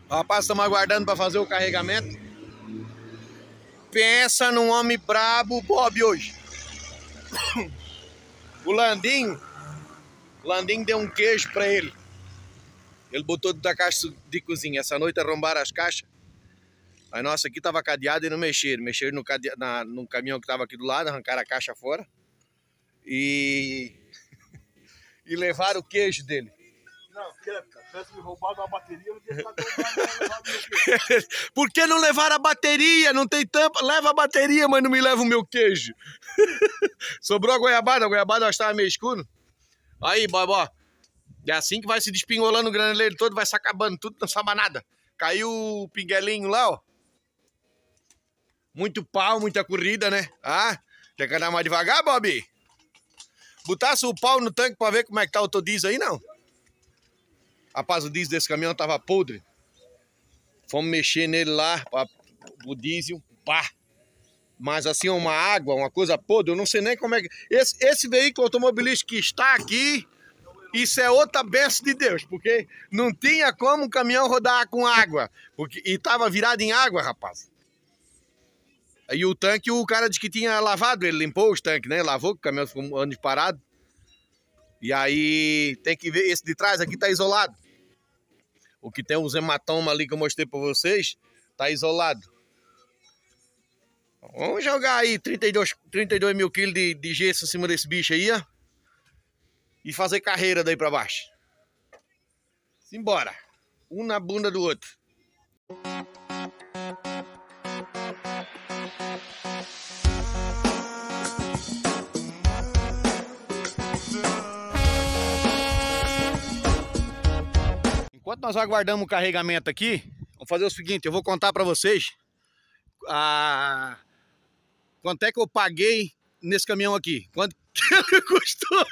Rapaz, estamos aguardando para fazer o carregamento. Pensa num homem brabo, Bob, hoje. O Landinho deu um queijo para ele. Ele botou dentro da caixa de cozinha. Essa noite arrombaram as caixas. A nossa aqui estava cadeada e não mexeram. Mexeram no caminhão que estava aqui do lado, arrancaram a caixa fora. E levaram o queijo dele. Não, cara, parece que roubaram a bateria, não tinha ficado queijo. Por que não levaram a bateria? Não tem tampa? Leva a bateria, mas não me leva o meu queijo. Sobrou a goiabada eu estava meio escuro. Aí, Bobó, é assim que vai se despingolando o graneleiro todo, vai se acabando tudo, não sabe nada. Caiu o pinguelinho lá, ó. Muito pau, muita corrida, né? Ah, quer que andar mais devagar, Bob? Botasse o pau no tanque pra ver como é que tá o teu diesel aí, não? Rapaz, o diesel desse caminhão tava podre. Fomos mexer nele lá, o diesel, pá. Mas assim, uma água, uma coisa podre, eu não sei nem como é que... Esse veículo automobilístico que está aqui, isso é outra bênção de Deus, porque não tinha como o caminhão rodar com água. E tava virado em água, rapaz. Aí o tanque, o cara disse que tinha lavado, ele limpou os tanques, né? Lavou, que o caminhão ficou anos parado. E aí tem que ver, esse de trás aqui tá isolado. O que tem os hematomas ali que eu mostrei pra vocês, tá isolado. Vamos jogar aí 32 mil quilos de gesso em cima desse bicho aí, ó. E fazer carreira daí pra baixo. Simbora. Um na bunda do outro. Enquanto nós aguardamos o carregamento aqui, vamos fazer o seguinte, eu vou contar pra vocês quanto é que eu paguei nesse caminhão aqui. Quanto que ele custou?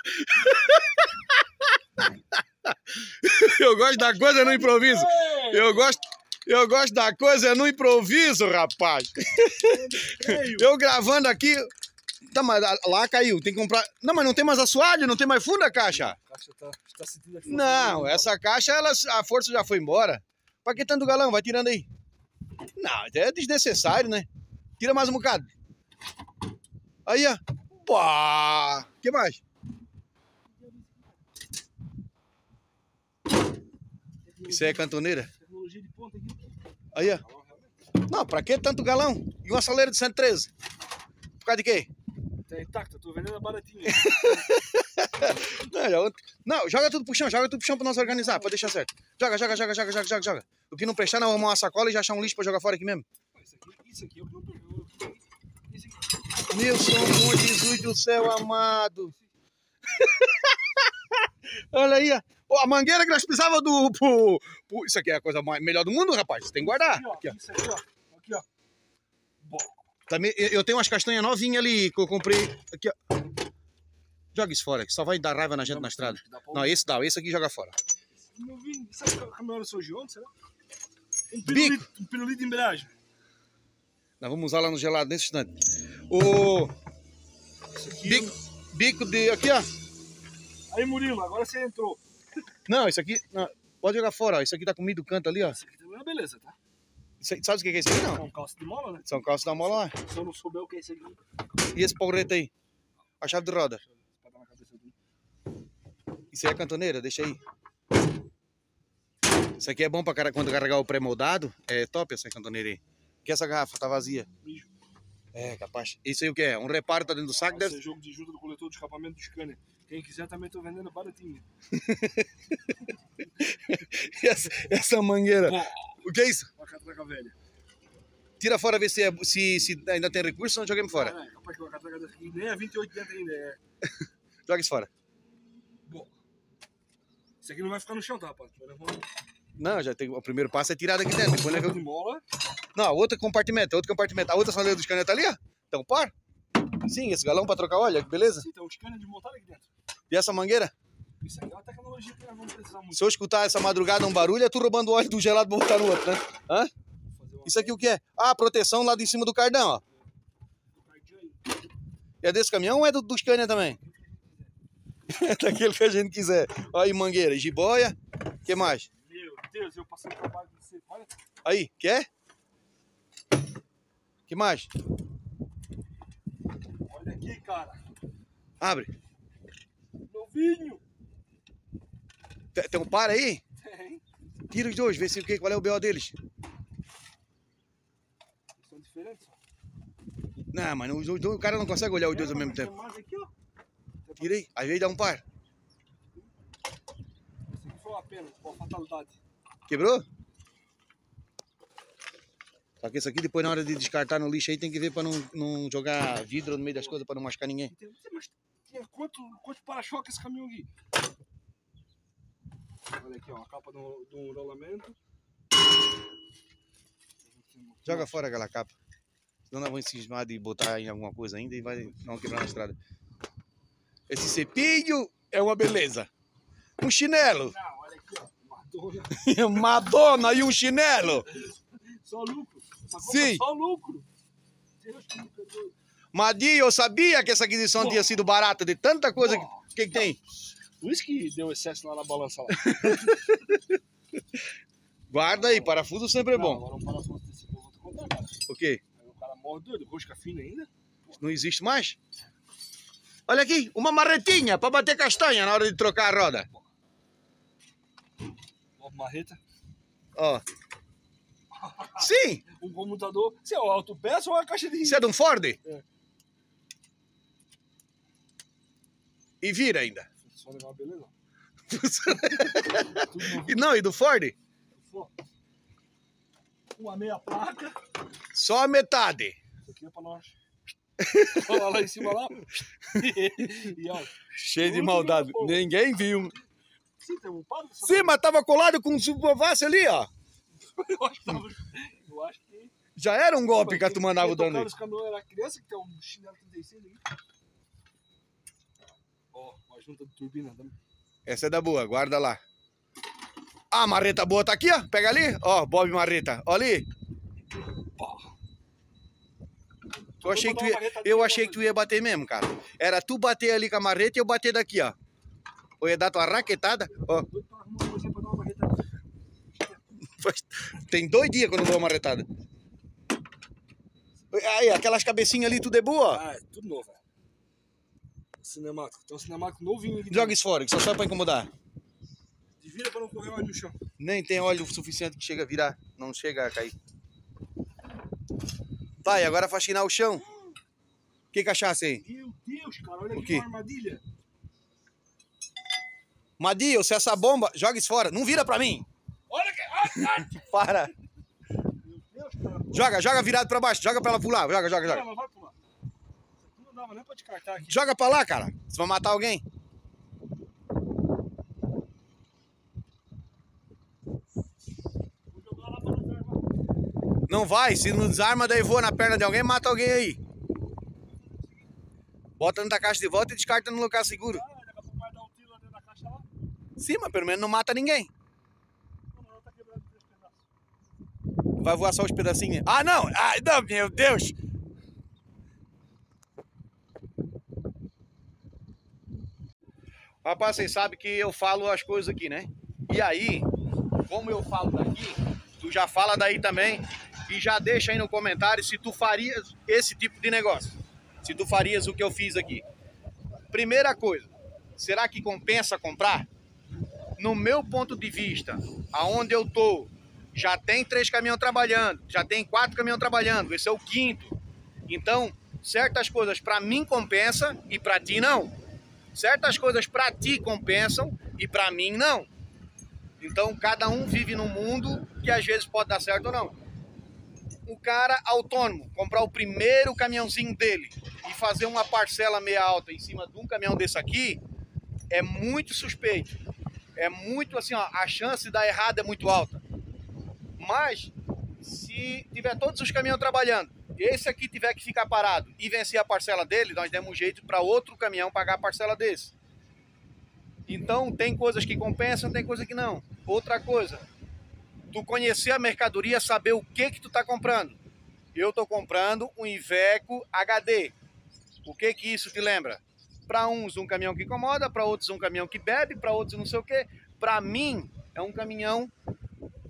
Eu gosto da coisa no improviso. Eu gosto da coisa no improviso, rapaz. Eu gravando aqui... Tá, mas lá caiu, tem que comprar... Não, mas não tem mais assoalho, não tem mais fundo a caixa. A caixa tá sentindo a força. Não, essa caixa, a força já foi embora. Pra que tanto galão? Vai tirando aí. Não, é desnecessário, né? Tira mais um bocado. Aí, ó. Pá! O que mais? Isso aí é cantoneira? Tecnologia de ponta aqui. Aí, ó. Não, pra que tanto galão? E uma soleira de 113? Por causa de quê? Tá intacta, tô vendendo a baratinha. Não, joga tudo pro chão pra nós organizar, pra deixar certo. Joga. O que não prestar, não arrumar uma sacola e já achar um lixo pra jogar fora aqui mesmo. Isso aqui é o que eu pego. Meu Senhor Jesus do céu amado. Olha aí, ó. A mangueira que nós precisávamos Isso aqui é a coisa melhor do mundo, rapaz. Você tem que guardar. Aqui, ó. Isso aqui, ó. Aqui, ó. Bom. Também, eu tenho umas castanhas novinhas ali que eu comprei. Aqui, ó. Joga isso fora, que só vai dar raiva na gente na estrada. Não, esse dá, esse aqui joga fora. Não vi, sabe que a caminhonete surgiu ontem, será? Um pirulito de embreagem. Nós vamos usar lá no gelado nesse instante. Bico de... Aqui, ó. Aí, Murilo, agora você entrou. Não, isso aqui... Não, pode jogar fora, ó. Isso aqui tá comido do canto ali, ó. Isso aqui também é beleza, tá? Sabe o que é isso aqui, não? São calças de mola, né? São calças da mola lá. Se eu não souber o que é isso aqui... E esse porrete aí? A chave de roda. Isso aí é cantoneira, deixa aí. Isso aqui é bom pra quando carregar o pré-moldado. É top essa cantoneira aí. Que essa garrafa tá vazia. É, capaz. Isso aí o que é? Um reparo tá dentro do saco? Esse é jogo de ajuda do coletor de escapamento do scanner. Quem quiser também tô vendendo baratinho. essa mangueira. Bom, o que é isso? Uma catraca velha. Tira fora, ver se ainda tem recurso, não joguemos fora. É, capaz que uma catraca dessa aqui nem é 28 dentro ainda. É. Joga isso fora. Bom. Isso aqui não vai ficar no chão, tá, rapaz? Não, já tem, o primeiro passo é tirar daqui dentro. Depois de mola. Não, outro compartimento. A outra soleira do scanner tá ali, ó. Então, par. Sim, esse galão pra trocar óleo, beleza? Sim, tem um scanner desmontado aqui dentro. E essa mangueira? Isso aqui é uma tecnologia que nós vamos precisar muito. Se eu escutar essa madrugada um barulho, é tu roubando o óleo do gelado pra botar no outro, né? Hã? Isso aqui o que é? Ah, proteção lá de cima do cardão, ó. É desse caminhão ou é do scanner também? É daquele que a gente quiser. Olha aí, mangueira, jiboia. O que mais? Meu Deus, eu passei o trabalho de ser Olha. Aí, quer? Que mais? Olha aqui, cara. Abre. Novinho. Tem um par aí? Tem. Tira os dois, vê se qual é o BO deles. Eles são diferentes, ó. Não, mas o cara não consegue olhar os dois ao mesmo Tem tempo. mais aqui, ó. Tira aí, às vezes dá um par. Esse aqui foi uma pena, uma fatalidade. Quebrou? Só que isso aqui depois na hora de descartar no lixo aí tem que ver pra não jogar vidro no meio das coisas pra não machucar ninguém. Mas tinha quanto para-choque esse caminhão aqui? Olha aqui, ó, a capa do rolamento. Joga fora aquela capa. Senão nós vamos cismar de botar em alguma coisa ainda e vai não quebrar na estrada. Esse cepilho é uma beleza. Um chinelo. Não, olha aqui, ó, Madonna. Madonna e um chinelo. Só lucro. Essa compra Sim. é só lucro. Deus que me perdoe. Madi, eu sabia que essa aquisição tinha sido barata de tanta coisa. O que tem? Por isso que deu excesso lá na balança lá. Guarda aí, parafuso sempre é Não, bom. agora um parafuso desse eu vou te contar, cara. O quê? Aí o cara morre doido, rosca fina ainda. Não existe mais? Olha aqui, uma marretinha para bater castanha na hora de trocar a roda. Uma marreta. Ó. Sim! Um comutador. Se é o autopeça ou a caixa de... Isso é de um Ford? É. E vira ainda. Só legal, beleza. E não, e do Ford? Uma meia placa. Só a metade. Isso aqui é pra nós. Olha lá em cima lá. E ó. Cheio de maldade. Ninguém viu. Sim, tem um padre. Sim, mas tava colado com um subvovasse ali, ó. Eu acho que... Já era um golpe que tu mandava dando aí. Os caminhões era criança que tem um chinelo 36 ali. Ó, uma junta de turbina também. Essa é da boa, guarda lá. Ah, a marreta boa tá aqui, ó. Pega ali. Ó, Bob Marreta. Ó ali. Eu achei que tu ia bater mesmo, cara. Era tu bater ali com a marreta e eu bater daqui, ó. Ou ia dar tua raquetada. Ó. Tem 2 dias que eu não dou uma marretada. Aí, aquelas cabecinhas ali, tudo é boa. Ah, é tudo novo, velho. Cinemático. Tem um cinemático novinho aqui. Joga isso fora, que só serve pra incomodar. Vira pra não correr óleo no chão. Nem tem óleo suficiente que chega a virar. Não chega a cair. Tá, e agora faxinar o chão. O que achasse aí? Meu Deus, cara. Olha O aqui quê? uma armadilha. Madio, se essa bomba... Joga isso fora. Não vira pra mim. Olha aqui. Para. Meu Deus, cara. Joga virado pra baixo. Joga pra ela pular. Joga. Não, mas vai pular. Isso aqui não dava nem pra te cartar aqui. Joga pra lá, cara. Você vai matar alguém. Vou jogar lá pra não desarmar. Não vai. Se não desarma, daí voa na perna de alguém, mata alguém aí. Bota dentro da caixa de volta e descarta no lugar seguro. Ah, daqui a pouco vai dar um tiro lá dentro da caixa lá. Sim, mas pelo menos não mata ninguém. Não, tá quebrado em 3 pedaços. Vai voar só os pedacinhos. Ah, não! Ah, não, meu Deus! Rapaz, vocês sabem que eu falo as coisas aqui, né? E aí, como eu falo daqui, tu já fala daí também e já deixa aí no comentário se tu farias esse tipo de negócio. Se tu farias o que eu fiz aqui. Primeira coisa, será que compensa comprar? No meu ponto de vista, aonde eu tô, já tem 3 caminhões trabalhando, já tem 4 caminhões trabalhando, esse é o 5º. Então, certas coisas para mim compensa e para ti não. Certas coisas para ti compensam e para mim não. Então, cada um vive num mundo que às vezes pode dar certo ou não. O cara autônomo, comprar o primeiro caminhãozinho dele e fazer uma parcela meia alta em cima de um caminhão desse aqui, é muito suspeito. É muito assim, ó, a chance de dar errado é muito alta. Mas, se tiver todos os caminhões trabalhando, esse aqui tiver que ficar parado e vencer a parcela dele, nós demos um jeito para outro caminhão pagar a parcela desse. Então, tem coisas que compensam, tem coisas que não. Outra coisa, tu conhecer a mercadoria, saber o que tu tá comprando. Eu tô comprando um Iveco HD. O que isso te lembra? Para uns um caminhão que incomoda, para outros um caminhão que bebe, para outros não sei o quê. Para mim é um caminhão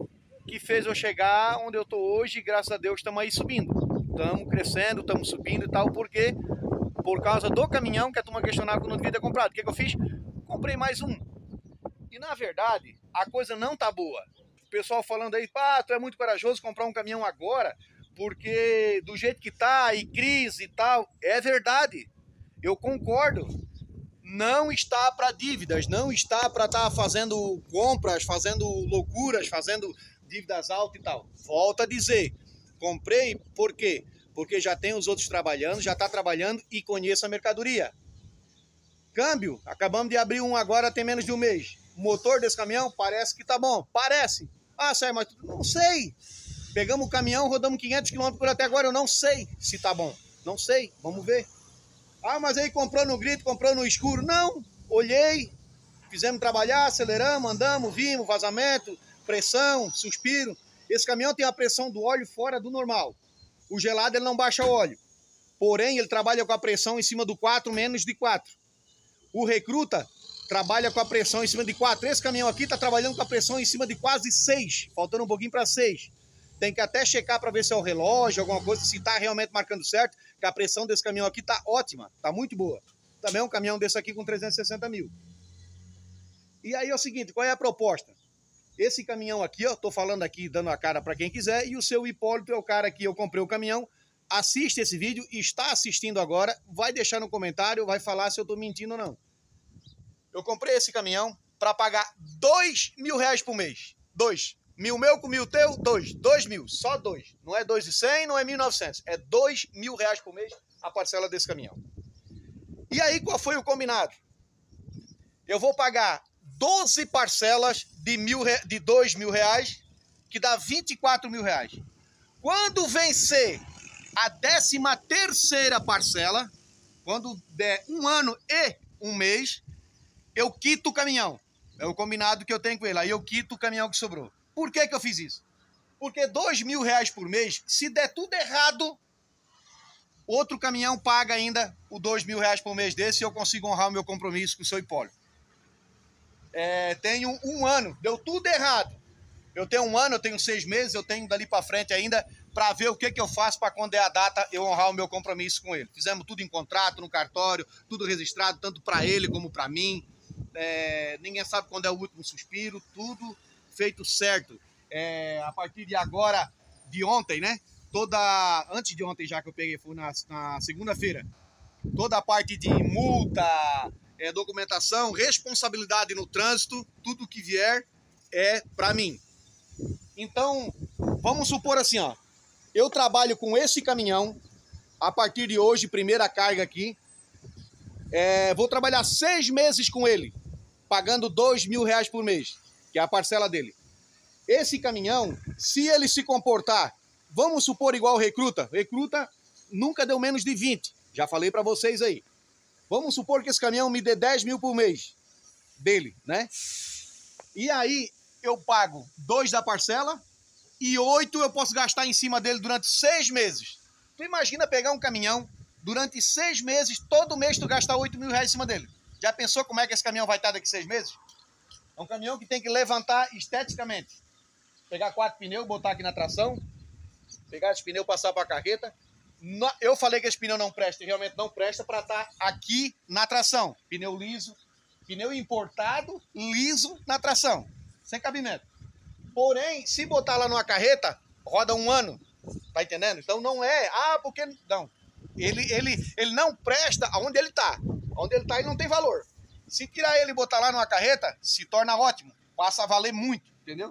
que fez eu chegar onde eu tô hoje, e graças a Deus estamos aí subindo. Estamos crescendo, estamos subindo e tal, porque por causa do caminhão que a turma questionava que eu não devia ter comprado. O que eu fiz? Comprei mais um. E na verdade, a coisa não tá boa. O pessoal falando aí, pá, tu é muito corajoso comprar um caminhão agora, porque do jeito que tá, e crise e tal, é verdade. Eu concordo. Não está para dívidas, não está para estar fazendo compras, fazendo loucuras, fazendo dívidas altas e tal. Volto a dizer, comprei por quê? Porque já tem os outros trabalhando, já está trabalhando e conheço a mercadoria. Câmbio, acabamos de abrir um agora, tem menos de um mês. O motor desse caminhão parece que tá bom, parece. Ah, Sérgio, mas não sei. Pegamos o caminhão, rodamos 500 km por até agora, eu não sei se tá bom. Não sei, vamos ver. Ah, mas aí comprou no grito, comprou no escuro. Não, olhei, fizemos trabalhar, aceleramos, andamos, vimos, vazamento, pressão, suspiro. Esse caminhão tem a pressão do óleo fora do normal. O gelado ele não baixa o óleo. Porém, ele trabalha com a pressão em cima do 4, menos de 4. O recruta trabalha com a pressão em cima de 4. Esse caminhão aqui está trabalhando com a pressão em cima de quase 6, faltando um pouquinho para 6. Tem que até checar para ver se é o relógio, alguma coisa, se está realmente marcando certo, que a pressão desse caminhão aqui está ótima, está muito boa. Também é um caminhão desse aqui com 360 mil. E aí é o seguinte, qual é a proposta? Esse caminhão aqui, eu estou falando aqui, dando a cara para quem quiser, e o seu Hipólito é o cara que eu comprei o caminhão, assiste esse vídeo, está assistindo agora, vai deixar no comentário, vai falar se eu estou mentindo ou não. Eu comprei esse caminhão para pagar R$2.000 por mês. 2. 1.000 meu com 1.000 teu, 2. 2.000, só 2. Não é 2.100, não é 1.900. É R$2.000 por mês a parcela desse caminhão. E aí, qual foi o combinado? Eu vou pagar 12 parcelas de R$2.000, que dá R$24.000. Quando vencer a 13ª parcela, quando der 1 ano e 1 mês, eu quito o caminhão. É o combinado que eu tenho com ele. Aí eu quito o caminhão que sobrou. Por que eu fiz isso? Porque R$2.000 por mês, se der tudo errado, outro caminhão paga ainda o R$2.000 por mês desse e eu consigo honrar o meu compromisso com o seu Hipólito. Tenho 1 ano, deu tudo errado. Eu tenho 1 ano, eu tenho 6 meses, eu tenho dali para frente ainda para ver o que eu faço para quando é a data eu honrar o meu compromisso com ele. Fizemos tudo em contrato, no cartório, tudo registrado, tanto para ele como para mim. Ninguém sabe quando é o último suspiro, tudo feito certo. A partir de agora, de ontem, né? Antes de ontem já que eu peguei, foi na segunda-feira, toda a parte de multa, documentação, responsabilidade no trânsito, tudo que vier é para mim. Então, vamos supor assim, ó, eu trabalho com esse caminhão, a partir de hoje, primeira carga aqui, vou trabalhar 6 meses com ele, pagando R$2.000 por mês, que é a parcela dele. Esse caminhão, se ele se comportar, vamos supor igual o recruta nunca deu menos de 20, já falei para vocês aí. Vamos supor que esse caminhão me dê 10 mil por mês dele, né? E aí eu pago 2 da parcela e 8 eu posso gastar em cima dele durante 6 meses. Tu imagina pegar um caminhão, durante 6 meses, todo mês tu gastar R$8.000 em cima dele. Já pensou como é que esse caminhão vai estar daqui 6 meses? É um caminhão que tem que levantar esteticamente. Pegar 4 pneus, botar aqui na tração, pegar esse pneu, passar para a carreta. Eu falei que esse pneu não presta e realmente não presta para estar aqui na tração. Pneu liso, pneu importado, liso na tração, sem cabimento. Porém, se botar lá numa carreta, roda 1 ano, tá entendendo? Então não é, porque não. Ele não presta aonde ele tá. Onde ele tá, ele não tem valor. Se tirar ele e botar lá numa carreta, se torna ótimo, passa a valer muito, entendeu?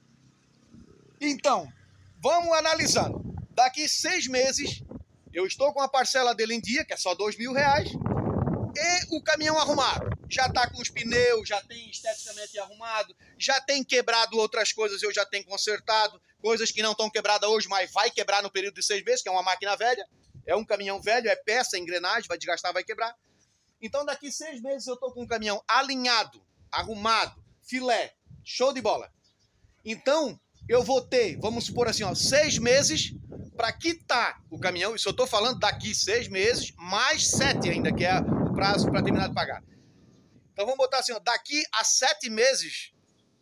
Então, vamos analisando. Daqui 6 meses, eu estou com a parcela dele em dia, que é só R$2.000, e o caminhão arrumado. Já está com os pneus, já tem esteticamente arrumado, já tem quebrado outras coisas, eu já tenho consertado, coisas que não estão quebradas hoje, mas vai quebrar no período de 6 meses, que é uma máquina velha, é um caminhão velho, é peça, é engrenagem, vai desgastar, vai quebrar. Então daqui 6 meses eu estou com um caminhão alinhado, arrumado, filé, show de bola. Então eu vou ter, vamos supor assim, 6 meses para quitar o caminhão, isso eu estou falando daqui 6 meses, mais 7 ainda, que é o prazo para terminar de pagar. Então vamos botar assim, daqui a 7 meses,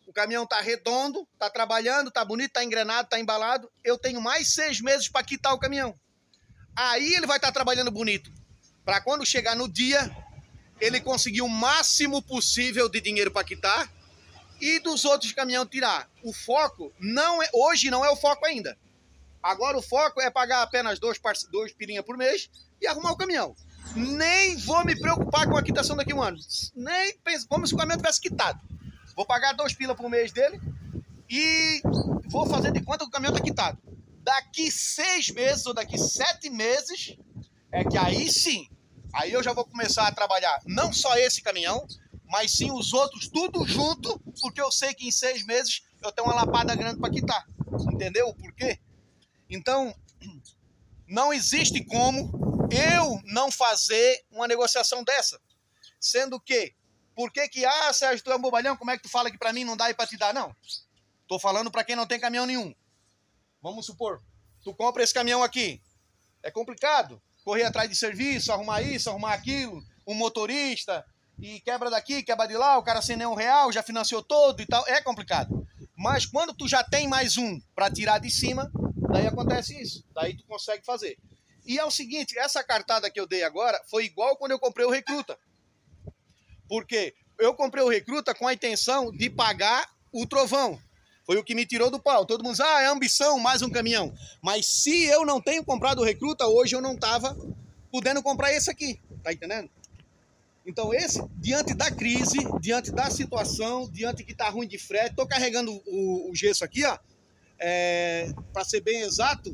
o caminhão tá redondo, tá trabalhando, tá bonito, tá engrenado, tá embalado, eu tenho mais 6 meses para quitar o caminhão. Aí ele vai estar trabalhando bonito, para quando chegar no dia, ele conseguir o máximo possível de dinheiro para quitar e dos outros caminhões tirar. O foco não é, hoje não é o foco ainda. Agora o foco é pagar apenas 2 pilinha por mês e arrumar o caminhão. Nem vou me preocupar com a quitação daqui a um ano. Nem penso, como se o caminhão tivesse quitado. Vou pagar 2 pila por mês dele e vou fazer de conta que o caminhão está quitado. Daqui 6 meses ou daqui 7 meses, é que aí sim, aí eu já vou começar a trabalhar não só esse caminhão, mas sim os outros tudo junto, porque eu sei que em 6 meses eu tenho uma lapada grande para quitar. Entendeu o porquê? Então, não existe como eu não fazer uma negociação dessa. Sendo que, por que que, Sérgio, tu é um bobalhão, como é que tu fala que pra mim não dá e pra te dar? Não. Tô falando pra quem não tem caminhão nenhum. Vamos supor, tu compra esse caminhão aqui. É complicado. Correr atrás de serviço, arrumar isso, arrumar aquilo, um motorista, e quebra daqui, quebra de lá, o cara sem nenhum real, já financiou todo e tal. É complicado. Mas quando tu já tem mais um pra tirar de cima, daí acontece isso. Daí tu consegue fazer. E é o seguinte, essa cartada que eu dei agora foi igual quando eu comprei o Recruta. Porque eu comprei o Recruta com a intenção de pagar o Trovão. Foi o que me tirou do pau. Todo mundo diz, é ambição, mais um caminhão. Mas se eu não tenho comprado o Recruta, hoje eu não tava podendo comprar esse aqui. Tá entendendo? Então esse, diante da crise, diante da situação, diante que tá ruim de frete, tô carregando o gesso aqui, ó. Para ser bem exato,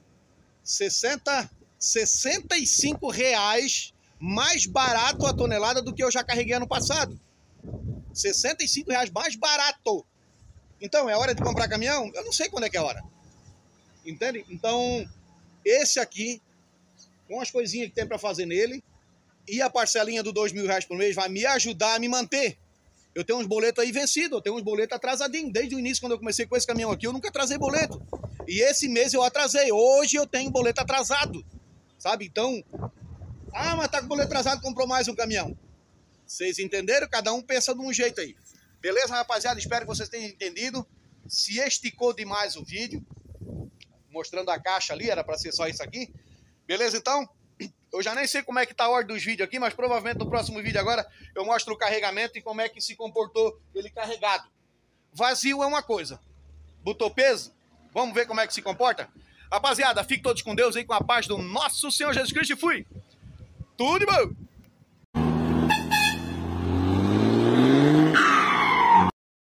65 reais mais barato a tonelada do que eu já carreguei ano passado. 65 reais mais barato. Então, é hora de comprar caminhão? Eu não sei quando é que é a hora. Entende? Então, esse aqui, com as coisinhas que tem para fazer nele, e a parcelinha do R$2.000 por mês vai me ajudar a me manter. Eu tenho uns boletos aí vencidos, eu tenho uns boletos atrasadinhos. Desde o início, quando eu comecei com esse caminhão aqui, eu nunca atrasei boleto. E esse mês eu atrasei. Hoje eu tenho boleto atrasado. Sabe? Então, mas tá com boleto atrasado, comprou mais um caminhão. Vocês entenderam? Cada um pensa de um jeito aí. Beleza, rapaziada? Espero que vocês tenham entendido. Se esticou demais o vídeo, mostrando a caixa ali, era para ser só isso aqui. Beleza, então? Eu já nem sei como é que tá a ordem dos vídeos aqui, mas provavelmente no próximo vídeo agora eu mostro o carregamento e como é que se comportou ele carregado. Vazio é uma coisa. Botou peso? Vamos ver como é que se comporta? Rapaziada, fiquem todos com Deus aí, com a paz do nosso Senhor Jesus Cristo e fui! Tudo de bom!